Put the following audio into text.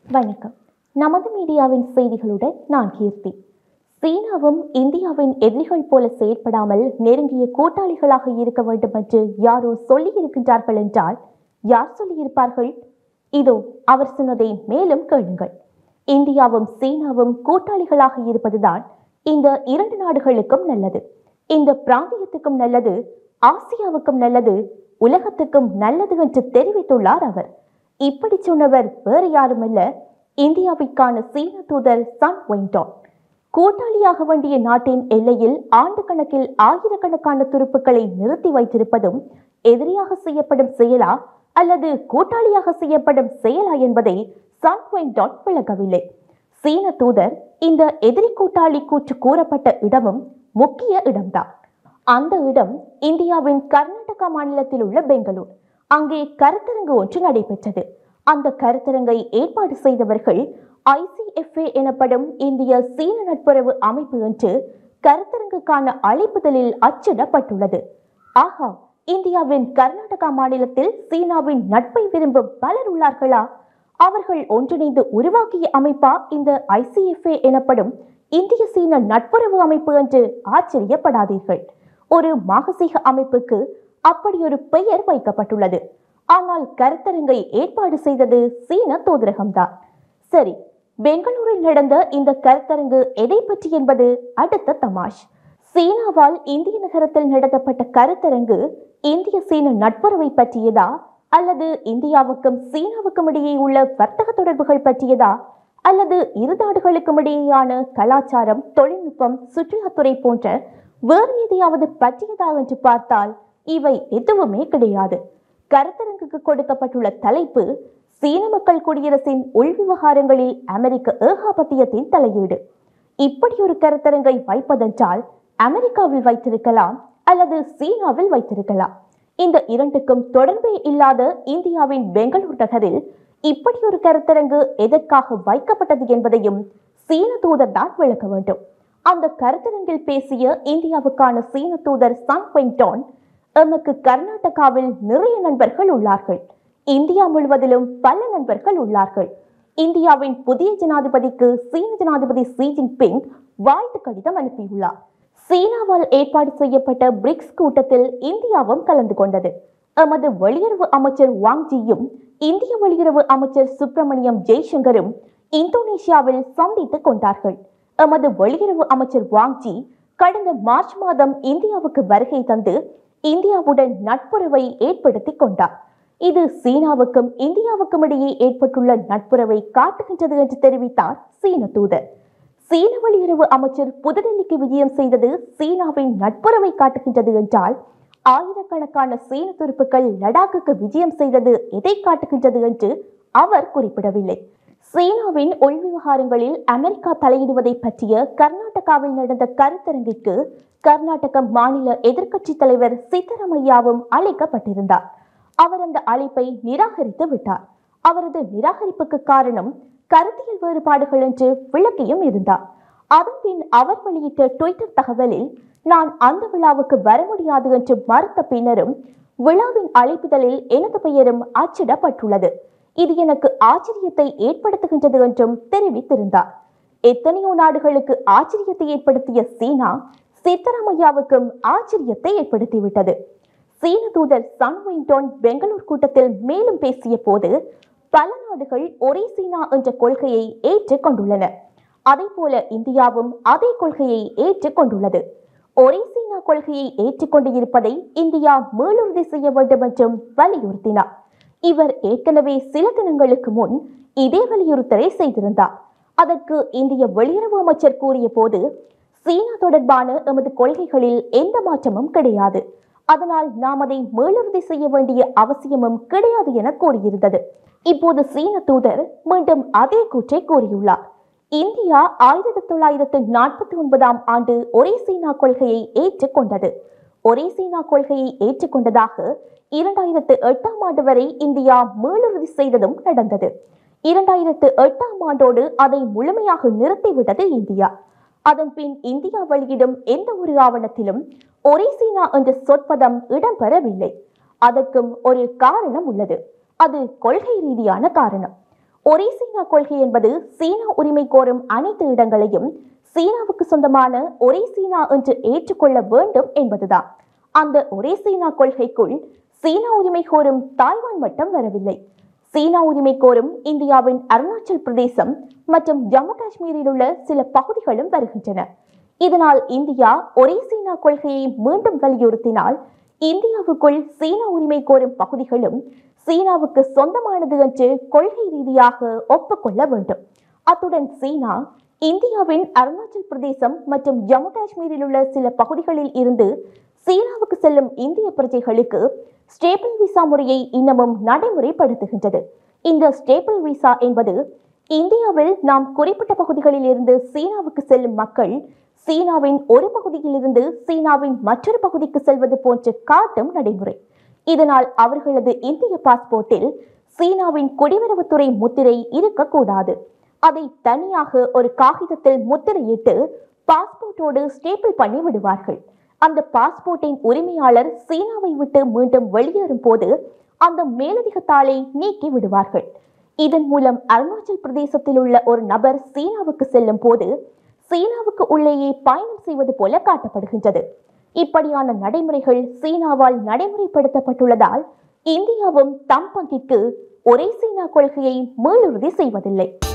வணக்கம். நமது மீடியாவின் செய்திகளுடன் நான் கீர்த்தி. சீனாவும் இந்தியாவின் எதிரிகள் போல செயற்படாமல் நெருங்கிய கூட்டாளிகளாக இருக்க வேண்டும் என்று யாரோ சொல்லியிருக்கின்றார்கள் என்றால் யார் சொல்லியிருப்பார்கள்? இதோ அவர் சொன்னதை மேலும் கேளுங்கள். இந்தியாவும் சீனாவும் கூட்டாளிகளாக இருப்பதுதான் இந்த இரண்டு நாடுகளுக்கும் நல்லது, இந்த பிராந்தியத்துக்கும் நல்லது, ஆசியாவுக்கும் நல்லது, உலகத்துக்கும் நல்லது என்று தெரிவித்துள்ளார் அவர். இப்படி சொன்னவர் வேறு யாருமல்ல, இந்தியாவிற்கான சீன தூதர் சன் வெய்டாங். கூட்டாளியாக வேண்டிய நாட்டின் எல்லையில் ஆண்டு கணக்கில் ஆயிரக்கணக்கான துருப்புக்களை நிறுத்தி வைத்திருப்பதும் எதிரியாக செய்யப்படும் செயலா அல்லது கூட்டாளியாக செய்யப்படும் செயலா என்பதை சன் வெய்டாங் விளக்கவில்லை. சீன தூதர் இந்த எதிரி கூட்டாளி கூற்று கூறப்பட்ட இடமும் முக்கிய இடம்தான். அந்த இடம் இந்தியாவின் கர்நாடகா மாநிலத்தில் உள்ள பெங்களூர். அங்கே கருத்தரங்கு ஒன்று நடைபெற்றது. அந்த கருத்தரங்கை ஏற்பாடு செய்தவர்கள் ICFA எனப்படும் இந்திய சீன நட்புறவு அமைப்பு என்று கருத்தரங்குக்கான அழைப்புதலில் அச்சிடப்பட்டுள்ளது. ஆஹா, இந்தியாவின் கர்நாடகா மாநிலத்தில் சீனாவின் நட்பை விரும்பும் பலர் உள்ளார்களா? அவர்கள் ஒன்றிணைந்து உருவாக்கிய அமைப்பா இந்த ICFA எனப்படும் இந்திய சீன நட்புறவு அமைப்பு என்று ஆச்சரியப்படாதீர்கள். ஒரு மாகசீக அமைப்புக்கு அப்படி ஒரு பெயர் வைக்கப்பட்டுள்ளது. ஆனால் கருத்தரங்கை ஏற்பாடு செய்தது சீன தூதரகம்தான். சரி, பெங்களூரில் நடந்த இந்த கருத்தரங்கு எதை பற்றி என்பது அடுத்த தமாஷ். சீனாவால் இந்திய நகரத்தில் நடத்தப்பட்ட கருத்தரங்கு இந்திய சீன நட்புறவை பற்றியதா அல்லது இந்தியாவுக்கும் சீனாவுக்கும் இடையே உள்ள வர்த்தக தொடர்புகள் பற்றியதா அல்லது இரு நாடுகளுக்கும் இடையேயான கலாச்சாரம், தொழில்நுட்பம், சுற்றுலாத்துறை போன்ற வேறு எதையாவது பற்றியதா என்று பார்த்தால் இவை எதுவுமே கிடையாது. கருத்தரங்குக்கு கொடுக்கப்பட்டுள்ள தலைப்பு சீன மக்கள் குடியரசின் உள் விவகாரங்களில் அமெரிக்க ஏகாபத்தியத்தின் தலையீடு. இப்படி ஒரு கருத்தரங்கை வைப்பதென்றால் அமெரிக்காவில் வைத்திருக்கலாம் அல்லது சீனாவில் வைத்திருக்கலாம். இந்த இரண்டுக்கும் தொடர்பே இல்லாத இந்தியாவின் பெங்களூர் நகரில் இப்படி ஒரு கருத்தரங்கு எதற்காக வைக்கப்பட்டது என்பதையும் சீன தூதர் தான் விளக்க வேண்டும். அந்த கருத்தரங்கில் பேசிய இந்தியாவுக்கான சீன தூதர் சன் வெய்டாங், எமக்கு கர்நாடகாவில் நிறைய நண்பர்கள் உள்ளார்கள், இந்தியா முழுவதிலும் பல நண்பர்கள் உள்ளார்கள். இந்தியாவின் புதிய ஜனாதிபதிக்கு சீன ஜனாதிபதி ஷி ஜின்பிங் வாழ்த்து கடிதம் அனுப்பியுள்ளார். சீனாவால் ஏற்பாடு செய்யப்பட்ட பிரிக்ஸ் கூட்டத்தில் இந்தியாவும் கலந்து கொண்டது. எமது வெளியுறவு அமைச்சர் வாங்ஜியும் இந்திய வெளியுறவு அமைச்சர் சுப்பிரமணியம் ஜெய்சங்கரும் இந்தோனேஷியாவில் சந்தித்துக் கொண்டார்கள். எமது வெளியுறவு அமைச்சர் வாங்ஜி கடந்த மார்ச் மாதம் இந்தியாவுக்கு வருகை தந்து இந்தியாவுடன் நட்புறவை ஏற்படுத்தி கொண்டார். இது சீனாவுக்கும் இந்தியாவுக்கும் இடையே ஏற்பட்டுள்ள நட்புறவை காட்டுகின்றது என்று தெரிவித்தார் சீன தூதர். சீன வெளியுறவு அமைச்சர் புதுடெல்லிக்கு விஜயம் செய்தது சீனாவின் நட்புறவை காட்டுகின்றது என்றால், ஆயிரக்கணக்கான சீன துருப்புக்கள் லடாக்குக்கு விஜயம் செய்தது எதை காட்டுகின்றது என்று அவர் குறிப்பிடவில்லை. சீனாவின் உள் விவகாரங்களில் அமெரிக்கா தலையிடுவதை பற்றிய கர்நாடகாவில் நடந்த கருத்தரங்கிற்கு கர்நாடக மாநில எதிர்க்கட்சி தலைவர் சித்தராமையாவும் அழைக்கப்பட்டிருந்தார். அவர் அந்த அழைப்பை நிராகரித்து விட்டார். அவரது நிராகரிப்புக்கு காரணம் கருத்தியல் வேறுபாடுகள் என்று விளக்கியும் இருந்தார். அதன் பின் அவர் வெளியிட்ட ட்விட்டர் தகவலில், நான் அந்த விழாவுக்கு வர முடியாது என்று மறுத்த பின்னரும் விழாவின் அழைப்புதலில் எனது பெயரும் அச்சிடப்பட்டுள்ளது. இது எனக்கு ஆச்சரியத்தை ஏற்படுத்துகின்றது என்றும் தெரிவித்திருந்தார். எத்தனையோ நாடுகளுக்கு ஆச்சரியத்தை ஏற்படுத்திய சீனா சித்தராமையாவுக்கும் ஆச்சரியத்தை ஏற்படுத்திவிட்டது. சீன தூதர் சன் வெய்டாங் பெங்களூர் கூட்டத்தில் மேலும் பேசிய போது, பல நாடுகள் ஒரே சீனா என்ற கொள்கையை ஏற்றுக்கொண்டுள்ளன. அதே போல இந்தியாவும் அதே கொள்கையை ஏற்றுக்கொண்டுள்ளது. ஒரே சீனா கொள்கையை ஏற்றுக்கொண்டு இருப்பதை இந்தியா மீளுறுதி செய்ய வேண்டும் என்றும் வலியுறுத்தினார். இவர் ஏற்கனவே சில தினங்களுக்கு முன் இதே வலியுறுத்தலை செய்திருந்தார். அதற்கு இந்திய வெளியுறவு அமைச்சர் கூறிய போது, சீனா தொடர்பான எமது கொள்கைகளில் எந்த மாற்றமும் கிடையாது, அதனால் நாம் அதை மீளுறுதி செய்ய வேண்டிய அவசியமும் கிடையாது என கூறியிருந்தது. இப்போது சீன தூதர் மீண்டும் அதே கூற்றை கூறியுள்ளார். இந்தியா 1949 ஆண்டு ஒரே சீனா கொள்கையை ஏற்றுக்கொண்டது. ஒரே சீனா கொள்கையை ஏற்றுக்கொண்டதாக 2008 ஆண்டு வரை இந்தியா மீளுறுதி செய்ததும் நடந்தது. 2008 ஆண்டோடு அதை முழுமையாக நிறுத்திவிட்டது இந்தியா. அதன் பின் இந்தியா வெளியிடும் எந்த ஒரு ஆவணத்திலும் ஒரே சீனா என்ற சொற்பதம் இடம்பெறவில்லை. அதற்கும் ஒரு காரணம் உள்ளது. அது கொள்கை ரீதியான காரணம். ஒரே சீனா கொள்கை என்பது சீனா உரிமை கோரும் அனைத்து இடங்களையும் சீனாவுக்கு சொந்தமான ஒரே சீனா என்று ஏற்றுக்கொள்ள வேண்டும் என்பதுதான். அந்த ஒரே சீனா கொள்கைக்குள் சீனா உரிமை கோரும் தாய்வான் மட்டும் வரவில்லை. சீனா உரிமை கோரும் இந்தியாவின் அருணாச்சல் பிரதேசம் மற்றும் ஜம்மு காஷ்மீரில் உள்ள சில பகுதிகளும் வருகின்றன. இதனால் இந்தியா ஒரே சீனா கொள்கையை மீண்டும் வலியுறுத்தினால் இந்தியாவுக்குள் சீனா உரிமை கோரும் பகுதிகளும் சீனாவுக்கு சொந்தமானது என்று கொள்கை ரீதியாக ஒப்புக்கொள்ள வேண்டும். அத்துடன் சீனா இந்தியாவின் அருணாச்சல் பிரதேசம் மற்றும் ஜம்மு காஷ்மீரில் உள்ள சில பகுதிகளில் இருந்து சீனாவுக்கு செல்லும் இந்திய பிரஜைகளுக்கு ஸ்டேபிள் விசா முறையை இன்னமும் நடைமுறைப்படுத்துகின்றது. இந்த ஸ்டேபிள் விசா என்பது இந்தியாவில் நாம் குறிப்பிட்ட பகுதிகளில் இருந்து சீனாவுக்கு செல்லும் மக்கள் சீனாவின் ஒரு பகுதியில் இருந்து சீனாவின் மற்றொரு பகுதிக்கு செல்வது போன்று காட்டும் நடைமுறை. இதனால் அவர்களது இந்திய பாஸ்போர்ட்டில் சீனாவின் குடிவரவுத்துறை முத்திரை இருக்கக்கூடாது. அதை தனியாக ஒரு காகிதத்தில் முத்திரையிட்டு பாஸ்போர்ட்டோடு ஸ்டேபிள் பண்ணி விடுவார்கள். அந்த பாஸ்போர்ட்டின் உரிமையாளர் சீனாவை விட்டு மீண்டும் வெளியேறும் போது அந்த மேலதிக தாளை நீக்கி விடுவார்கள். இதன் மூலம் அருணாச்சல் பிரதேசத்தில் உள்ள ஒரு நபர் சீனாவுக்கு செல்லும் போது சீனாவுக்கு உள்ளேயே பயணம் செய்வது போல காட்டப்படுகின்றது. இப்படியான நடைமுறைகள் சீனாவால் நடைமுறைப்படுத்தப்பட்டுள்ளதால் இந்தியாவும் தம் பங்கிற்கு ஒரே சீனா கொள்கையை மீளுறுதி செய்வதில்லை.